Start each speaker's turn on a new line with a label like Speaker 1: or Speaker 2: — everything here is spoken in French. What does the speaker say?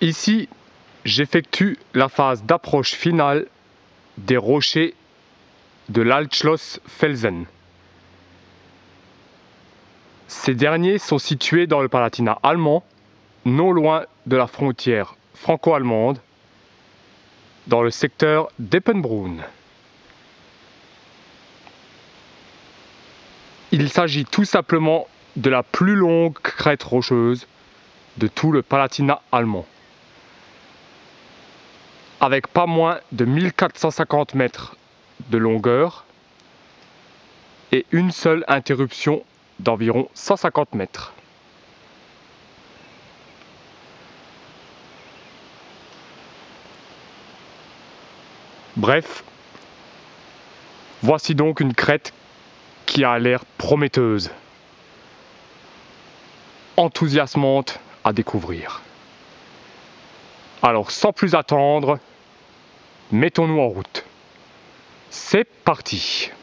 Speaker 1: Ici, j'effectue la phase d'approche finale des rochers de l'Altschlossfelsen. Ces derniers sont situés dans le Palatinat allemand, non loin de la frontière franco-allemande, dans le secteur d'Eppenbrunn. Il s'agit tout simplement de la plus longue crête rocheuse de tout le Palatinat allemand, avec pas moins de 1450 mètres de longueur et une seule interruption d'environ 150 mètres. Bref, voici donc une crête qui a l'air prometteuse, enthousiasmante à découvrir. Alors sans plus attendre, mettons-nous en route. C'est parti!